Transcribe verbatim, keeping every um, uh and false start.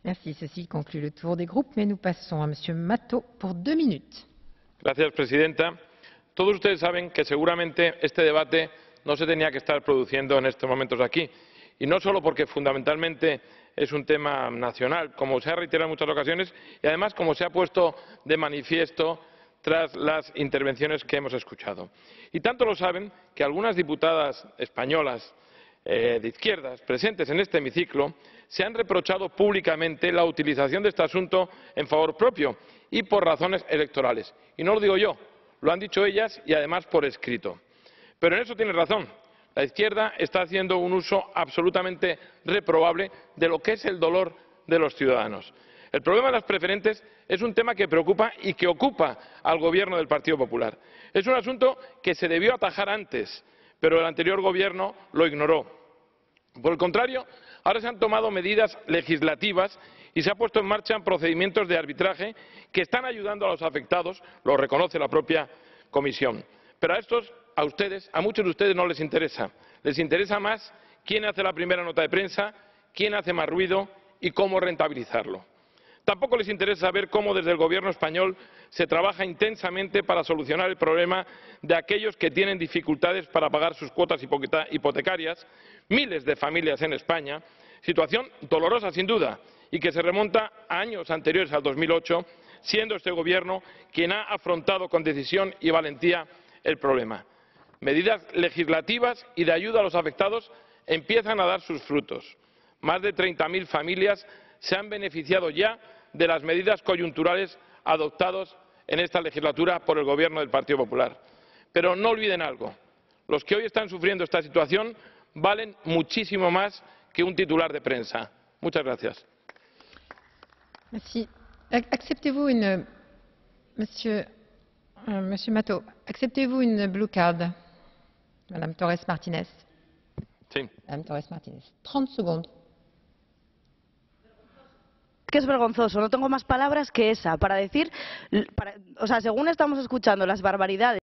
Merci. Ceci conclut le tour des groupes, mais nous passons a Monsieur Mato por deux minutes. Gracias, presidenta. Todos ustedes saben que seguramente este debate no se tenía que estar produciendo en estos momentos aquí. Y no solo porque fundamentalmente es un tema nacional, como se ha reiterado en muchas ocasiones, y además como se ha puesto de manifiesto tras las intervenciones que hemos escuchado. Y tanto lo saben que algunas diputadas españolas eh, de izquierdas presentes en este hemiciclo se han reprochado públicamente la utilización de este asunto en favor propio y por razones electorales. Y no lo digo yo, lo han dicho ellas y además por escrito. Pero en eso tiene razón. La izquierda está haciendo un uso absolutamente reprobable de lo que es el dolor de los ciudadanos. El problema de las preferentes es un tema que preocupa y que ocupa al Gobierno del Partido Popular. Es un asunto que se debió atajar antes, pero el anterior Gobierno lo ignoró. Por el contrario, ahora se han tomado medidas legislativas y se han puesto en marcha procedimientos de arbitraje que están ayudando a los afectados, lo reconoce la propia Comisión. Pero a estos, a ustedes, a muchos de ustedes no les interesa. Les interesa más quién hace la primera nota de prensa, quién hace más ruido y cómo rentabilizarlo. Tampoco les interesa saber cómo desde el Gobierno español se trabaja intensamente para solucionar el problema de aquellos que tienen dificultades para pagar sus cuotas hipotecarias, miles de familias en España, situación dolorosa sin duda y que se remonta a años anteriores al dos mil ocho, siendo este Gobierno quien ha afrontado con decisión y valentía el problema. Medidas legislativas y de ayuda a los afectados empiezan a dar sus frutos. Más de treinta mil familias se han beneficiado ya de las medidas coyunturales adoptadas en esta legislatura por el Gobierno del Partido Popular. Pero no olviden algo. Los que hoy están sufriendo esta situación valen muchísimo más que un titular de prensa. Muchas gracias. Merci. Acceptez-vous une, Monsieur, euh, Monsieur Mato, acceptez-vous une blue card, Madame Torres Martínez? Sí. Madame Torres Martínez. treinta segundos. Que es vergonzoso, no tengo más palabras que esa para decir, para, o sea, según estamos escuchando las barbaridades